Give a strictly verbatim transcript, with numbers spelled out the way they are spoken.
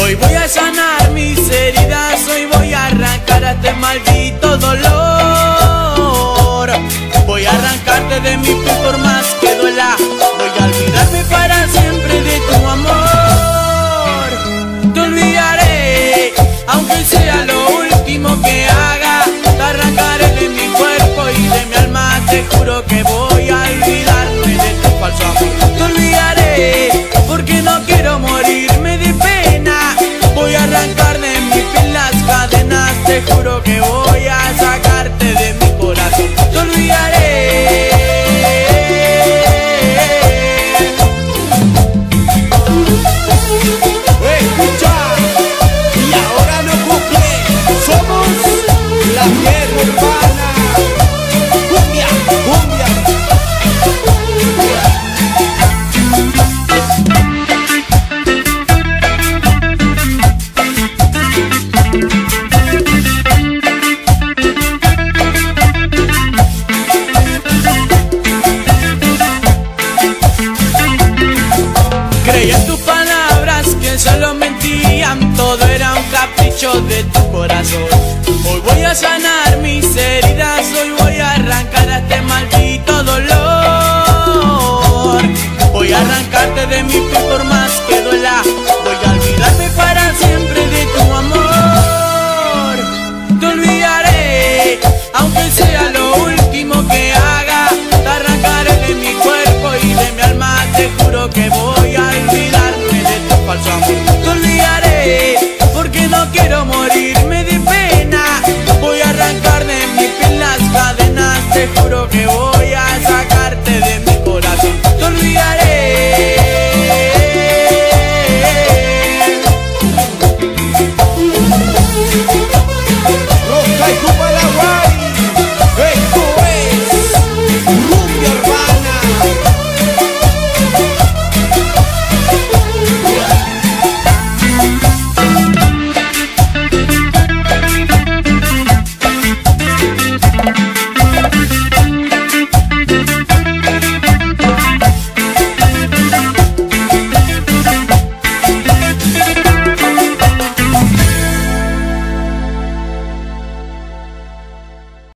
Hoy voy a sanar mis heridas, hoy voy a arrancar a este maldito dolor. Voy a arrancarte de mi piel por más que duela. Voy a olvidarme para siempre de tu amor. Te olvidaré, aunque sea lo último que haga. Te arrancaré de mi cuerpo y de mi alma. Te juro que voy a olvidarme de tu falso amor. Te olvidaré, porque no quiero morirme de pena. Voy a arrancar de mi piel las cadenas. Te juro que voy a sacarte de mi corazón. Te olvidaré. Escucha, y ahora no cumple. Somos la tierra urbana. Cumbia, cumbia. Creí en tus palabras que solo mentían, todo era un capricho de tu corazón. Hoy voy a sanar